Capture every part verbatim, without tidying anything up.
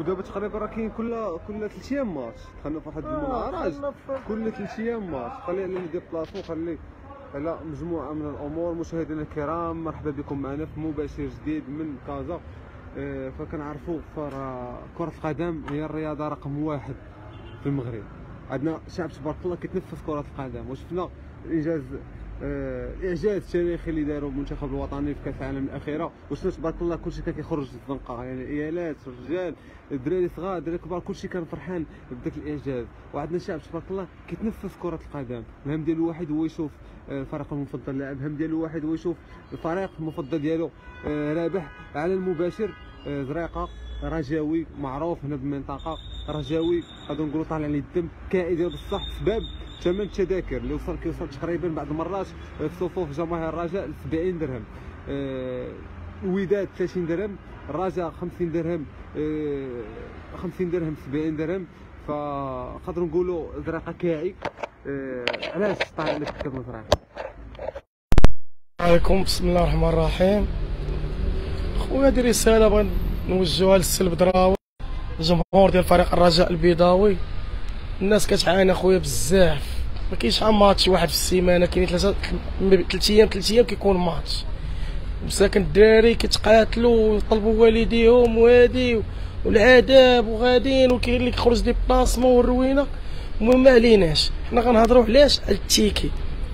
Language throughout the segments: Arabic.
ودابا تقريبا راه كاين كل كل ثلاث ايام ماتش. دخلنا في واحد المنعرج كل ثلاث ايام ماتش. خلي على لي ديبلاسو، خلي على مجموعه من الامور. مشاهدينا الكرام، مرحبا بكم معنا في مباشر جديد من كازا. آه فكنعرفوا فراه كرة القدم هي الرياضه رقم واحد في المغرب. عندنا شعب تبارك الله كيتنفس كرة القدم، وشفنا الانجاز آه الاعجاز التاريخي اللي داروا المنتخب الوطني في كاس العالم الاخيره. وشفنا تبارك الله كلشي كان كيخرج الزنقه، يعني عيالات، رجال، الدراري صغار، الدراري كبار، كلشي كان فرحان بداك الاعجاز. وعندنا شعب تبارك الله كيتنفس كرة القدم. الهم ديالو واحد هو يشوف الفريق المفضل لاعب، الهم ديالو واحد هو يشوف الفريق المفضل ديالو آه رابح. على المباشر آه زريقه رجاوي معروف هنا بالمنطقه، رجاوي غادي نقولوا طالع عليه الدم، كائن بصح سباب ثمن التذاكر اللي وصل كيوصل تقريبا بعض المرات في صفوف جماهير الرجاء ل سبعين درهم، آه الوداد ثلاثين درهم، الرجاء خمسين درهم، آه خمسين درهم سبعين درهم. فقدروا نقولوا زريقه كاعي. آه علاش طالع عليك كتاب زريقه؟ عليكم بسم الله الرحمن الرحيم. خويا هذه رساله بغيت نوجهها للسي البدراوي، الجمهور ديال فريق الرجاء البيضاوي. الناس كتعاني خويا بزاف، ما كاينش عا ماتش واحد في السيمانه، كاين ثلاثه ثلاث ايام ثلاث ايام كيكون ماتش. مساكن الدراري كيتقاتلوا ويطلبوا والديهم وهادي والعذاب وغاديين، وكاين اللي كيخرج دي بلاصمون والروينه. المهم ما عليناش، حنا غنهضروا علاش على التيكي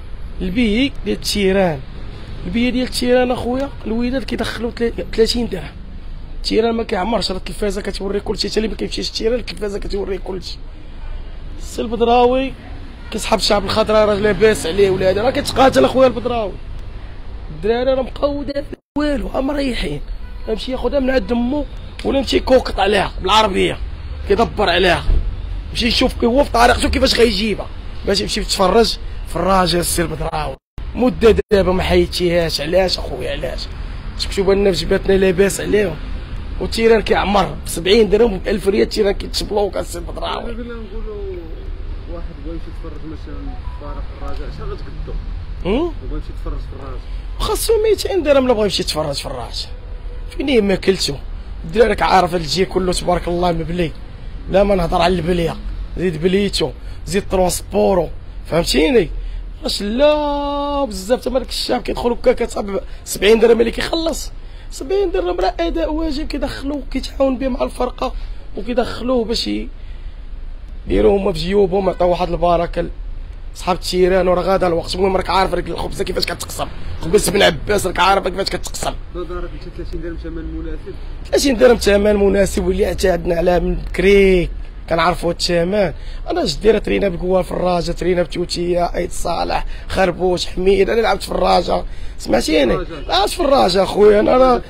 البيي ديال التيران. البيي ديال التيران اخويا الوداد كيدخلوا ثلاثين درهم. التيران ما كيعمرش، راه التلفازه كتوري كلشي، حتى اللي ما كيمشيش التيران التلفازه كتوري كلشي. السي البدراوي كيسحب الشعب الخضراء، راه لاباس عليه ولاد، راه كيتقاتل اخويا البدراوي. الدراري راه مبقاو والو، ها مريحين، يمشي ياخذها من عند امو ولا يمشي يكوكط عليها بالعربيه، كيدبر عليها، يمشي يشوف هو في طريقته كيفاش غيجيبها باش يمشي يتفرج في الراجل السي البدراوي. مده دابا ما حيدتيهاش. علاش اخويا علاش؟ تكتب لنا في جباتنا لاباس عليهم، والتيران كيعمر ب سبعين درهم و ألف ريال. التيران كيتشبلوك السي البدراوي. قبل نقولوا واحد بغا يمشي يتفرج مثلا في فريق الرجاء، شحال غتقدو؟ بغا يمشي يتفرج في الرجاء خاصو ميتين درهم. لا بغا يمشي يتفرج في الرجاء فين ما كلتو. الدراري راك عارف هاد الجي كله تبارك الله مبلي، لا ما نهضر على البليه، زيد بليتو زيد ترونسبورو، فهمتيني؟ واش لا بزاف تما داك الشعب كيدخلوا هكا كتصاب سبعين درهم اللي كيخلص. سبعين درهم راه اداء واجب كيدخلوه، كيتعاون به مع الفرقه وكيدخلوه باش يديروا هما في جيوبهم، يعطيو واحد البركه صحاب التيران. وراه غادا الوقت. المهم راك عارف ديك الخبزه كيفاش كتقسم، خبز بن عباس راك عارف كيفاش كتقسم. دارك انت ثلاثين درهم ثمن مناسب، ثلاثين درهم ثمن مناسب واللي اعتادنا عليه من بكري كنعرفوا الثمن. انا جدي راه ترينا بقوه في الراجا، ترينا بتوتيه، عيد صالح، خربوش، حميد. انا لعبت في الراجا سمعتيني، لعبت في الراجا اخويا. انا راه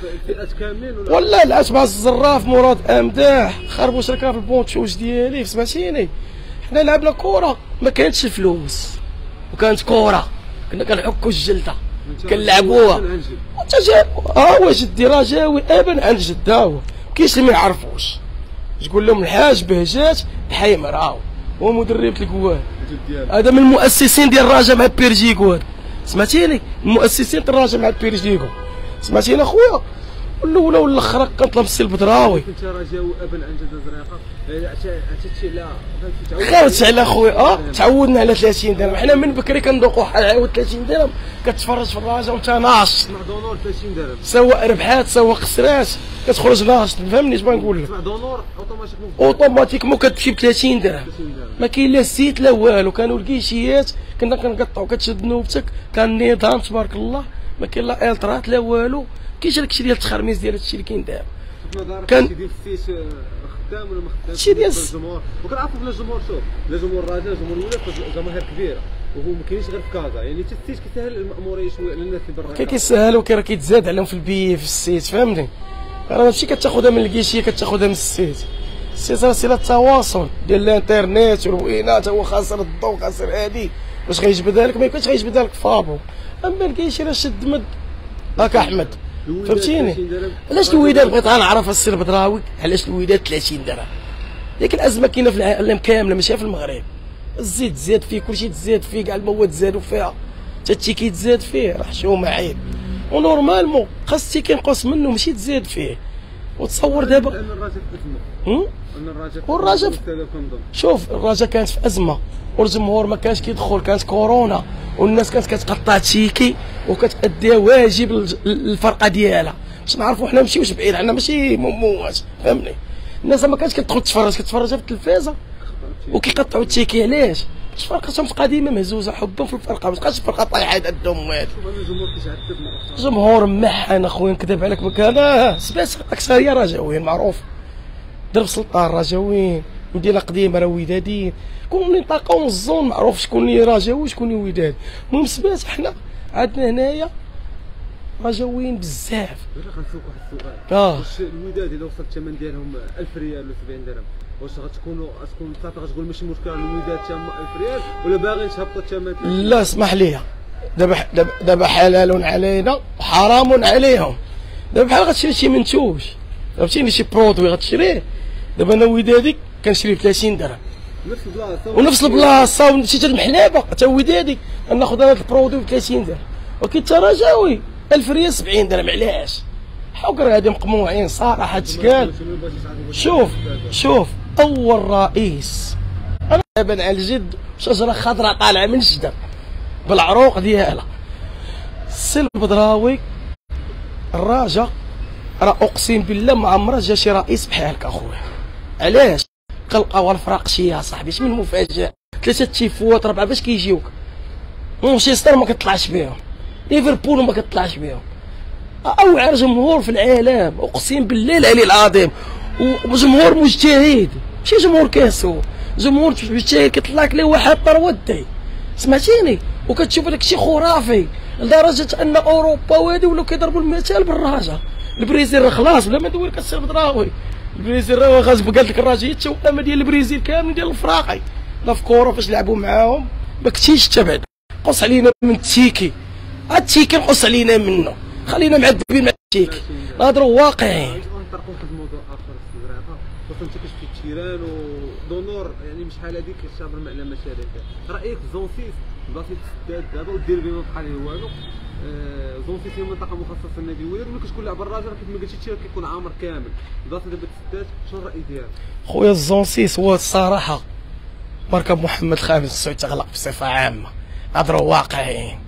ولا لعبت مع الزراف مراد امداح، خربوش راه كان في البونتشوج ديالي سمعتيني. حنا لعبنا كره ما كانتش الفلوس وكانت كره، كنا كنحكوا الجلده كنلعبوها. انت جاب ها هو جدي رجاوي ابن عند جداو، كاينش اللي ما يعرفوش. تقول لهم الحاج بهجات حي مراو، هو مدرب القواد. هذا من المؤسسين ديال الرجاء مع بيرجيكو، هذا سمعتيني؟ المؤسسين ديال الرجاء مع بيرجيكو، سمعتيني اخويا؟ الاولى والاخرى كنطلب السي البدراوي. كنت رجاوي ابن عن جد زريقه، عتاتشي على خالتي على خويا. اه تعودنا على ثلاثين درهم، حنا من بكري كندوقوا عاود ثلاثين درهم. كتفرج في الراجا وانت ناشط، مع دونور ثلاثين درهم، سواء ربحات سواء خسرات كتخرج ناشط. فهمني اش بغا نقول لك؟ مع دونور اوتوماتيكمون اوتوماتيكمون كتمشي ب ثلاثين درهم، ما كاين لا الزيت لا والو. كانوا الكيشيات كنا كنقطعوا، كتشد نوبتك، كان النظام تبارك الله، ما كاين لا الترات لا والو. كاينش داكشي ديال التخرميز ديال هادشي اللي كاين دابا. كان ديال السيس خدام ولا ما خدامش؟ هادشي ديال الجمهور، وكنعرفوا بلا الجمهور. شوف لا جمهور الرجاء جمهور الولاد جماهير كبيره، وهو ما كاينش غير في كازا. يعني حتى السيس كيسهل الماموريه شويه على الناس اللي برا. كي كيسهل وكي كيتزاد عليهم في البي في السيت، فهمتني؟ راه ماشي كتاخذها من الكيشيه، كتاخذها من السيت. السيت راه سيله التواصل ديال الانترنيت والوينات، هو خاسر الضوء خاسر هادي، واش غيجبدها لك؟ ما يمكنش غيجبدها لك فابو. اما الكيشي راه شد مد هاك احمد، فهمتيني؟ علاش الوداد بغيت غنعرف السي البدراوي، علاش الوداد ثلاثين درهم؟ لكن الازمه كاينه في العالم كامله ماشي في المغرب. الزيت زاد فيه، كلشي تزاد فيه، كاع المواد زادوا فيها، حتى التيكي تزاد فيه، راه حشومه عيب. ونورمالمون خاص التيكي ينقص منه ماشي تزاد فيه. وتصور دابا لان الرجاء في ازمه. ان الرجاء والرجاء شوف الرجاء كانت في ازمه والجمهور ما كانش كيدخل، كانت كورونا والناس كانت كتقطع تشيكي وكتأدي واجب الفرقه ديالها باش نعرفوا حنا ماشيوش بعيد عنا، ماشي موات فهمني. الناس ما كانتش كتدخل تتفرج، كتفرجها في التلفازه وكيقطعوا التشيكي. علاش؟ باش فرقتهم قديمه مهزوزه حبا في الفرقه، ما تبقاش الفرقه طايحه عندهم والو. الجمهور كيتعذب مؤخرا، الجمهور محن اخويا نكذب عليك مكان سبات اكثريه رجاويين معروف، درب سلطان رجاويين، مدينه قديمه راه ودادين، كون نطاقه ونزون معروف شكون اللي رجاوي وشكون اللي وداد. المهم سبات حنا عندنا هنايا رجاويين بزاف. غنسوق واحد السؤال، اه واش الوداد الا وصل الثمن ديالهم ألف ريال ولا سبعين درهم واش غتكونوا غتكون صافي غتقول ماشي مشكل الوداد تما ألف ريال ولا باغيين تهبطوا الثمن؟ لا اسمح لي، دابا دابا حلال علينا وحرام عليهم. دابا بحال غتشري شي منتوج فهمتيني، شي برودوي غتشريه. دابا انا ودادي كنشري ب ثلاثين درهم نفس البلاصه ونفس البلاصه ومشيت المحلابه حتى ودادي ناخذ هذا البرودوي ب ثلاثين درهم، ولكن انت رجاوي ألف ريال سبعين درهم. علاش؟ حوكر هادي مقموعين صراحه تقال. شوف شوف اول رئيس انا دابا على الجد شجره خضراء طالعه من الشجر بالعروق ديالها، السي البدراوي الراجا راه اقسم بالله ما عمره جا شي رئيس بحالك اخويا. علاش؟ كنلقاو الفراق شي يا صاحبي شمن المفاجاه، ثلاثه تيفوات ربعه باش كيجيوك، مانشستر ما كتطلعش بهم، ليفربول ما كتطلعش بهم، اوعر جمهور في العالم اقسم بالله العلي العظيم، وجمهور مجتهد ماشي جمهور كاسو، جمهور مجتهد كيطلع لك ليه واحد طرودي سمعتيني، وكتشوف داك الشيء خرافي لدرجه ان اوروبا وهادي ولاو كيضربوا المثال بالراجا. البرازيل راه خلاص بلا ما ندوي لك السي البدراوي، البرازيل راه غاز قالت لك الراجل التوأمه ديال البرازيل كامل ديال الفراقي، لا في كوره فاش لعبوا معاهم ما كنتيش تبعد. قص علينا من التيكي، هاد التيكي نقص علينا منه، خلينا معذبين مع التيكي نهضروا واقعيين. نطرقوا في الموضوع اخر السي زريقه، خصوصا انت كتشوف التيران ودونور يعني مش بحال هذيك الشابر على مشاريع. رايك في زونسيس بلاصه السداد دابا والديربي ما بقى ليه والو، زونسيس هي منطقه مخصصه للنادي الوداد، ملي كتكون لعب الراجل كيف ما قلتي التيران كيكون عامر كامل، بلاصه دابا السداد شنو الراي ديالك؟ خويا الزونسيس هو الصراحه مركب محمد الخامس السعود تغلق بصفه عامه، نهضروا واقعيين.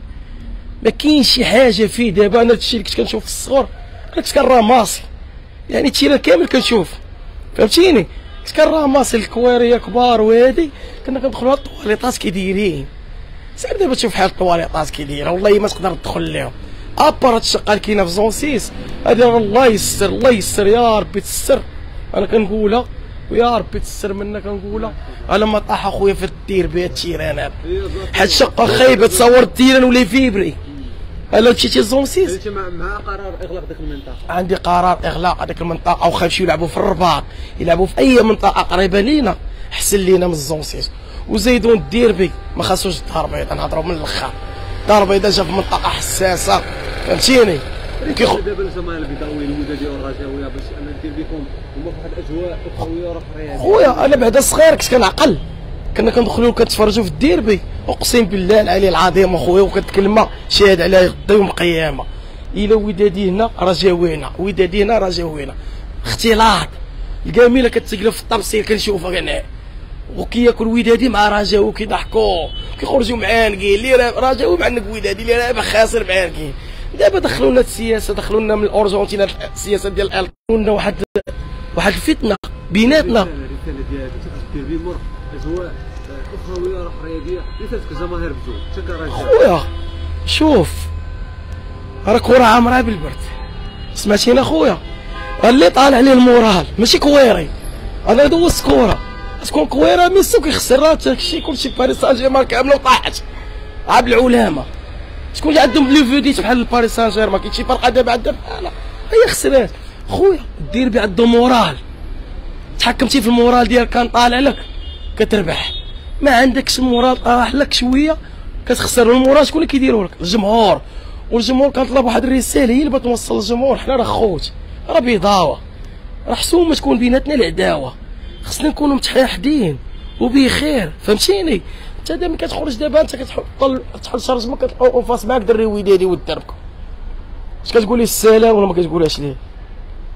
ما كاينش شي حاجه فيه دابا. انا هادشي اللي كنت كنشوف في الصغر كنت كنراماسي، يعني التيران كامل كنشوف فهمتيني، كنت كنراماسي الكواريه كبار وهادي كنا كندخلوا هاد الطواليطات كي دايرين. سير دابا تشوف حال الطواليطات كي دايره والله ما تقدر تدخل ليهم، ابار هاد الشقه اللي كاينه في زونسيس هادي الله يسر الله يسر يا ربي تسر، انا كنقولها ويا ربي تسر منا كنقولها. انا ما طاح اخويا في الدير بها التيران هذا، حد شقه خايبه تصور التيران ولا فيبري. الا مشيتي لزونسيس انت مع قرار اغلاق ديك المنطقه؟ عندي قرار اغلاق هذيك المنطقه، وخا يمشيو يلعبوا في الرباط يلعبوا في اي منطقه قريبه لينا احسن لينا من الزونسيس. وزيدون الديربي ما خاصوش الدار البيضاء، نهضروا من الاخر، الدار البيضاء جا في منطقه حساسه فهمتيني. كيخ دابا الجماهير البيضاويه الوداديه والرجاويه باش انا ندير بكم هما في واحد الاجواء اخويه اخرى. خويا انا بعدا صغير كنت كنعقل، كنا كندخلوا كنتفرجوا في الديربي اقسم بالله العلي العظيم اخويا، وكانت كلمه شاهد عليها غدا يوم القيامه، الا ودادي هنا رجاوي هنا، ودادي هنا رجاوي هنا، اختلاط الكامله كتقلب في الطبسيل كنشوفها كنع، وكياكل ودادي مع رجاوي كيضحكوا كيخرجوا معانقين، اللي رجاوي معانق ودادي، اللي راه خاسر معانقين. دابا دخلوا لنا السياسه، دخلوا لنا من الارجنتين السياسه ديال القانون، واحد واحد الفتنه بيناتنا. الرساله ديالك تدير بمر اجواء اخويه اخرياديه ليست كجماهير بجوج انت كرجال. خويا شوف راه كره عامره بالبرد سمعتينا خويا، اللي طالع عليه المورال ماشي كويري. انا دوزت كره تكون كويره ميسي كيخسر راه داكشي كلشي باريس سان جيرمان كامله وطاحت عاب العلامه، شكون اللي عندهم لي فيديت بحال باريس سان جيرمان كاين شي فرقه دابا عندها بحالها هي خسرات. خويا الديربي عنده مورال، تحكمتي في المورال ديالك كان طالع لك كتربح، ما عندكش المورال طاح لك شويه كتخسر. المورال شكون اللي كيديروا لك؟ الجمهور، والجمهور كنطلب واحد الرساله هي اللي بغات توصل للجمهور، حنا راه خوت راه بيضاوه، راه حسومه تكون بيناتنا العداوه، خصنا نكونوا متحاحدين وبخير فهمتيني. انت دابا كتخرج دابا انت كتحط تحل شرج ما كتلقاو فاس معاك دري ودادي ودربكم، اش كتقول لي السلام ولا ما كتقولهاش ليه؟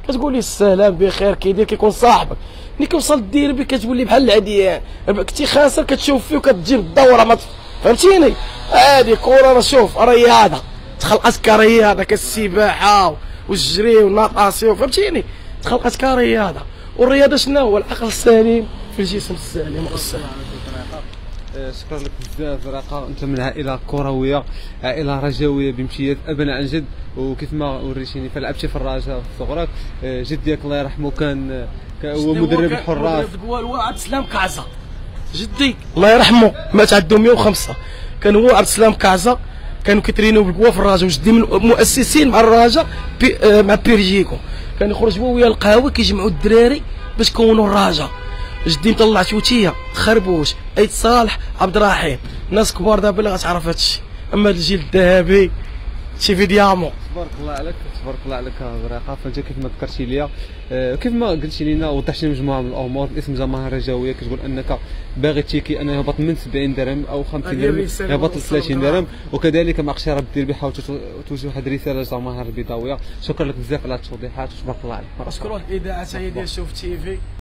كتقول لي السلام بخير كيدير كيكون صاحبك. ملي كيوصل الديربي كتولي بحال العديان، كنتي خاسر كتشوف فيه وكتجيب الدوره ما فهمتيني. هادي كوره راه شوف رياضه تخلقت كرياضه كالسباحه والجري والناطاسيون فهمتيني، تخلقت كرياضه. والرياضه شنو هو؟ العقل السليم في الجسم السليم والصحه. شكرا لك بزاف زرقاء، انت من عائله كرويه، عائله رجاويه بامتياز ابا عن جد. وكيف ما وريتيني فلعبتي في الرجاء في صغرك، جدك الله يرحمه كان هو مدرب الحراس. هو عبد السلام كعزه، جدي الله يرحمه مات عنده مية وخمسة، كان هو عبد السلام كعزه، كانوا كيترينوا بالقوه في الرجاء، وجدي من المؤسسين مع الرجاء بي آه مع بيرجيكو، كان يخرج هو ويا القهوه كيجمعوا الدراري باش كونوا الرجاء. جدي مطلع توتيه خربوش ايت صالح عبد الرحيم، ناس كبار دابا اللي غتعرف هادشي. اما هاد الجيل الذهبي شي في ديامون. تبارك الله عليك تبارك الله عليك زرقاء. فانت كيف ما ذكرتي ليا آه كيف ما قلتي لينا وضحتي مجموعه من الامور. الاسم جماهير رجاويه كتقول انك باغي تيكي انه يهبط من سبعين درهم او خمسين درهم يهبط ل ثلاثين درهم، وكذلك مع اقتراب الديربي حاولتوا توجهوا واحد الرساله للجماهير البيضاويه. شكرا لك بزاف على التوضيحات وتبارك الله عليك. اشكروا الاذاعه هي ديال شوف تي في.